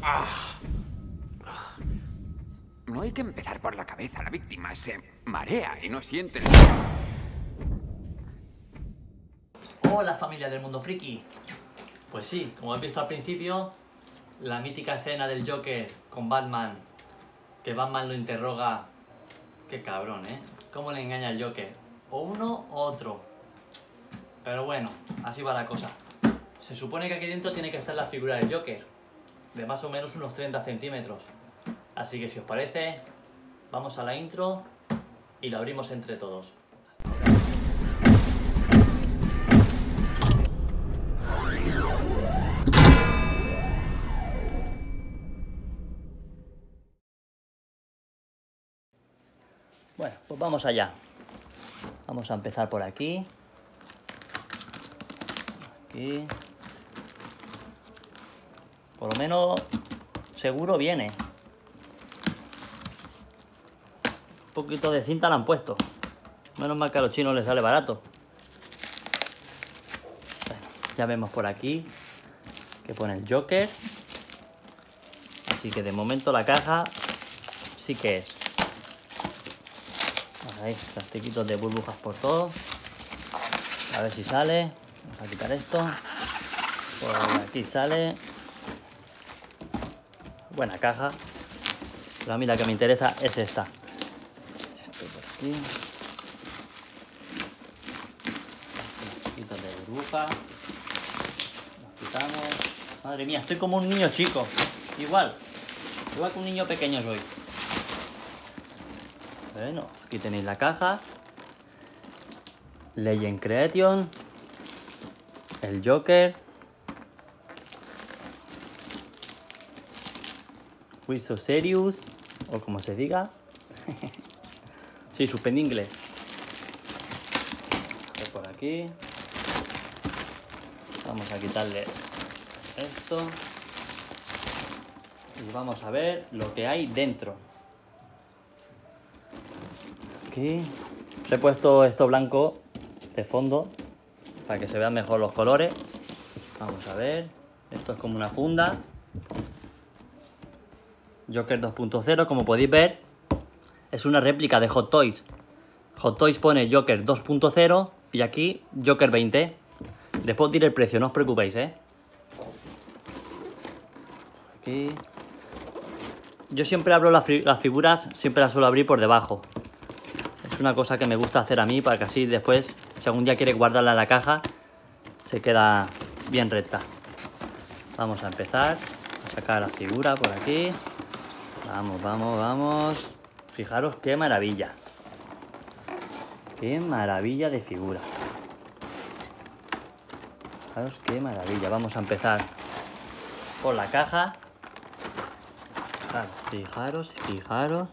No hay que empezar por la cabeza. La víctima se marea y no siente el... Hola familia del mundo friki. Pues sí, como has visto al principio, la mítica escena del Joker con Batman, que Batman lo interroga. Qué cabrón, ¿eh? Cómo le engaña al Joker. O uno o otro. Pero bueno, así va la cosa. Se supone que aquí dentro tiene que estar la figura del Joker, de más o menos unos 30 centímetros. Así que si os parece, vamos a la intro y lo abrimos entre todos. Bueno, pues vamos allá. Vamos a empezar por aquí. Aquí. Por lo menos seguro viene. Un poquito de cinta la han puesto. Menos mal que a los chinos les sale barato. Bueno, ya vemos por aquí que pone el Joker. Así que de momento la caja sí que es. Ahí, plastiquitos de burbujas por todo. A ver si sale. Vamos a quitar esto. Por aquí sale. Buena caja. Pero a mí la que me interesa es esta. Esto por aquí. Plastiquitos de burbuja. Los quitamos. Madre mía, estoy como un niño chico. Igual que un niño pequeño soy. Bueno, aquí tenéis la caja. Legend Creation. El Joker. Why So Serious. O como se diga. Sí, suspendí inglés. Por aquí. Vamos a quitarle esto. Y vamos a ver lo que hay dentro. Aquí he puesto esto blanco de fondo para que se vean mejor los colores. Vamos a ver. Esto es como una funda. Joker 2.0, como podéis ver, es una réplica de Hot Toys. Hot Toys pone Joker 2.0 y aquí Joker 20. Después diré el precio, no os preocupéis, ¿eh? Aquí. Yo siempre abro las figuras, siempre las suelo abrir por debajo. Es una cosa que me gusta hacer a mí para que así después, si algún día quieres guardarla en la caja, se queda bien recta. Vamos a empezar a sacar la figura por aquí. Vamos, vamos, vamos. Fijaros qué maravilla. Qué maravilla de figura. Fijaros qué maravilla. Vamos a empezar por la caja. Fijaros, fijaros.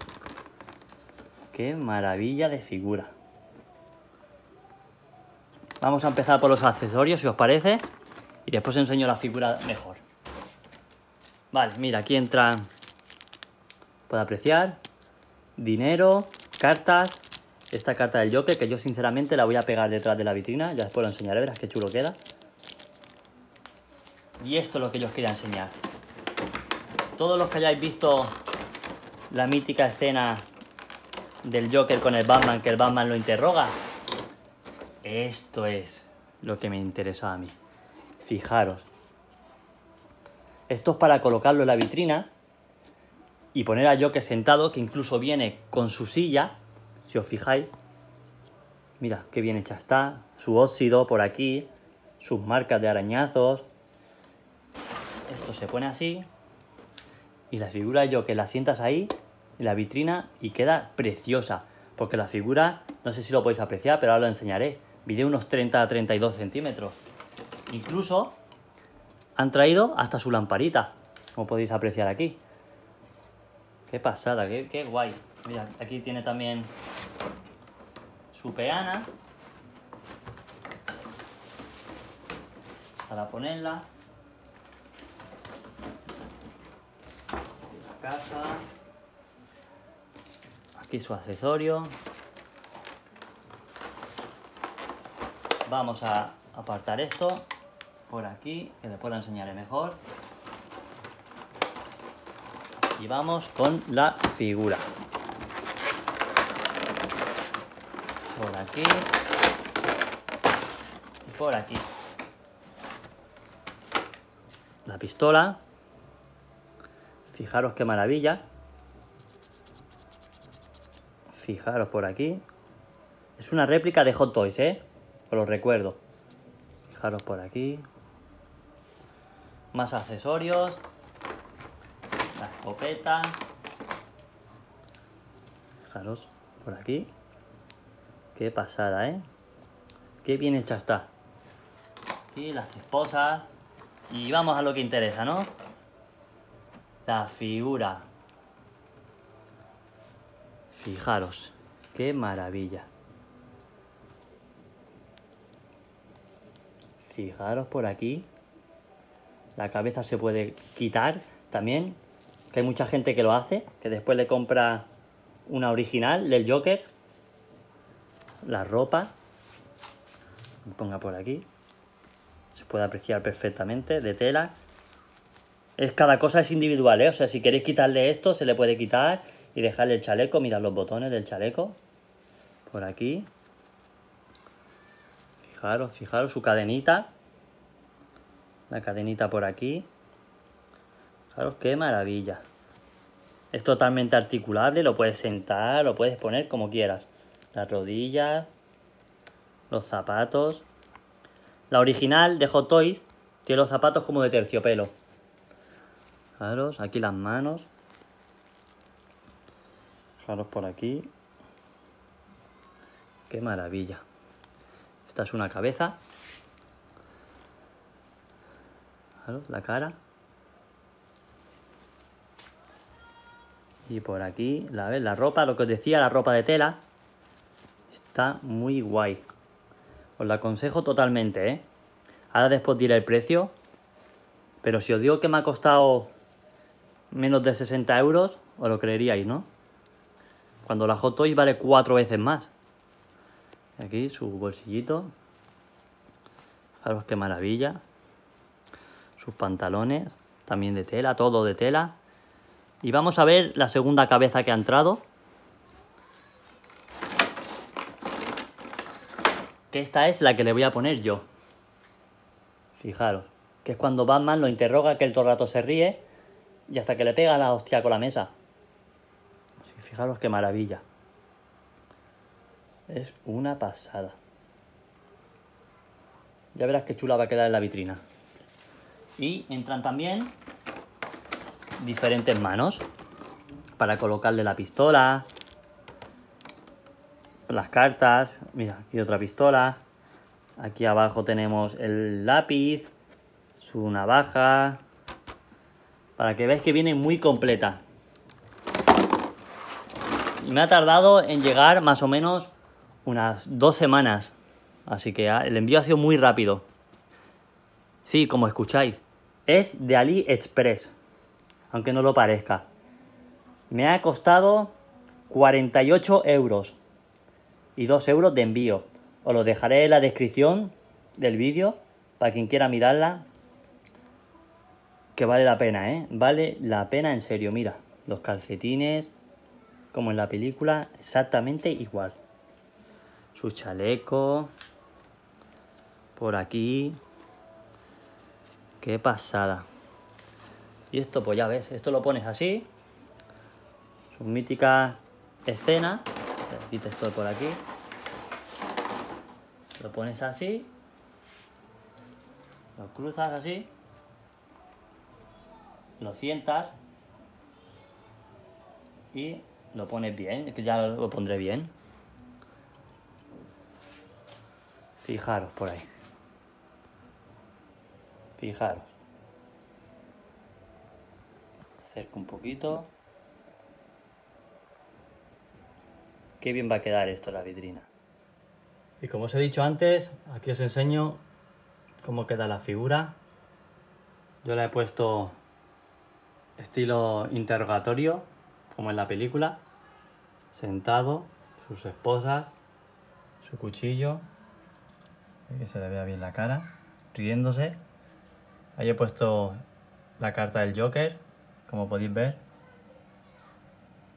Qué maravilla de figura. Vamos a empezar por los accesorios, si os parece. Y después os enseño la figura mejor. Vale, mira, aquí entran... Puedo apreciar. Dinero, cartas. Esta carta del Joker, que yo sinceramente la voy a pegar detrás de la vitrina. Ya después lo enseñaré, verás qué chulo queda. Y esto es lo que yo os quería enseñar. Todos los que hayáis visto la mítica escena del Joker con el Batman, que el Batman lo interroga, esto es lo que me interesa a mí. Fijaros. Esto es para colocarlo en la vitrina y poner a Joker sentado, que incluso viene con su silla, si os fijáis. Mira qué bien hecha está. Su óxido por aquí, sus marcas de arañazos. Esto se pone así y la figura de Joker la sientas ahí en la vitrina y queda preciosa. Porque la figura, no sé si lo podéis apreciar, pero ahora lo enseñaré. Mide unos 30 a 32 centímetros. Incluso han traído hasta su lamparita, como podéis apreciar aquí. Qué pasada, qué guay. Mira, aquí tiene también su peana para ponerla. La caja. Aquí su accesorio. Vamos a apartar esto por aquí, que después lo enseñaré mejor. Y vamos con la figura. Por aquí. Y por aquí. La pistola. Fijaros qué maravilla. Fijaros por aquí. Es una réplica de Hot Toys, ¿eh? Os lo recuerdo. Fijaros por aquí. Más accesorios. La escopeta. Fijaros por aquí. Qué pasada, ¿eh? Qué bien hecha está. Aquí las esposas. Y vamos a lo que interesa, ¿no? La figura. Fijaros. Qué maravilla. Fijaros por aquí. La cabeza se puede quitar también. Que hay mucha gente que lo hace. Que después le compra una original del Joker. La ropa. Me ponga por aquí. Se puede apreciar perfectamente. De tela. Cada cosa es individual, ¿eh? O sea, si queréis quitarle esto, se le puede quitar. Y dejarle el chaleco. Mirad los botones del chaleco. Por aquí. Fijaros su cadenita. La cadenita por aquí. Fijaros qué maravilla. Es totalmente articulable, lo puedes sentar, lo puedes poner como quieras. Las rodillas, los zapatos. La original de Hot Toys tiene los zapatos como de terciopelo. Fijaros, aquí las manos. Fijaros por aquí. Qué maravilla. Esta es una cabeza. Fijaros, la cara. Y por aquí, la ropa, lo que os decía, la ropa de tela. Está muy guay. Os la aconsejo totalmente, ¿eh? Ahora después diré el precio. Pero si os digo que me ha costado menos de 60 euros, os lo creeríais, ¿no? Cuando la Hot Toys vale 4 veces más. Aquí su bolsillito. Fijaros qué maravilla. Sus pantalones, también de tela, todo de tela. Y vamos a ver la segunda cabeza que ha entrado. Que esta es la que le voy a poner yo. Fijaros, que es cuando Batman lo interroga, que él todo el rato se ríe y hasta que le pega la hostia con la mesa. Fijaros qué maravilla. Es una pasada. Ya verás qué chula va a quedar en la vitrina. Y entran también diferentes manos para colocarle la pistola, las cartas. Mira, aquí otra pistola. Aquí abajo tenemos el lápiz, su navaja, para que veáis que viene muy completa. Y me ha tardado en llegar más o menos unas 2 semanas, así que el envío ha sido muy rápido. Sí, como escucháis, es de AliExpress, aunque no lo parezca. Me ha costado 48 euros y 2 euros de envío. Os lo dejaré en la descripción del vídeo para quien quiera mirarla. Que vale la pena, ¿eh? Vale la pena en serio. Mira, los calcetines, como en la película, exactamente igual. Su chaleco. Por aquí. Qué pasada. Y esto, pues ya ves, esto lo pones así. Su mítica escena. Quita esto por aquí. Lo pones así. Lo cruzas así. Lo sientas. Y lo pones bien. Que ya lo pondré bien. Fijaros por ahí. Fijaros. Acerco un poquito. Qué bien va a quedar esto en la vitrina. Y como os he dicho antes, aquí os enseño cómo queda la figura. Yo la he puesto estilo interrogatorio, como en la película. Sentado, sus esposas, su cuchillo. Que se le vea bien la cara, riéndose. Ahí he puesto la carta del Joker, como podéis ver.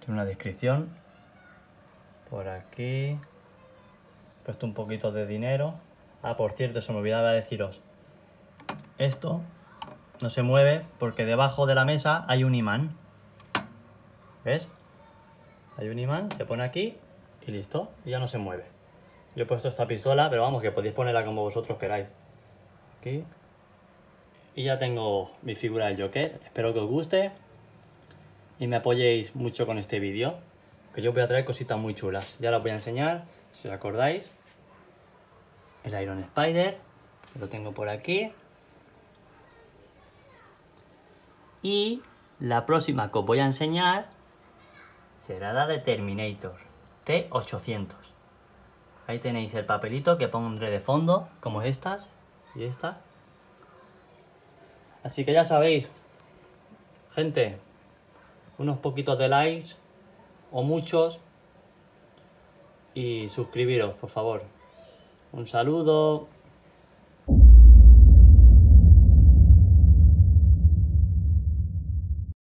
Tiene una descripción. Por aquí. He puesto un poquito de dinero. Ah, por cierto, se me olvidaba deciros. Esto no se mueve porque debajo de la mesa hay un imán. ¿Ves? Hay un imán, se pone aquí y listo. Y ya no se mueve. Yo he puesto esta pistola, pero vamos, que podéis ponerla como vosotros queráis. Aquí. Y ya tengo mi figura del Joker. Espero que os guste y me apoyéis mucho con este vídeo, que yo voy a traer cositas muy chulas. Ya las voy a enseñar, si os acordáis. El Iron Spider, lo tengo por aquí. Y la próxima que os voy a enseñar será la de Terminator T800. Ahí tenéis el papelito que pondré de fondo, como estas y esta. Así que ya sabéis, gente, unos poquitos de likes o muchos y suscribiros, por favor. Un saludo.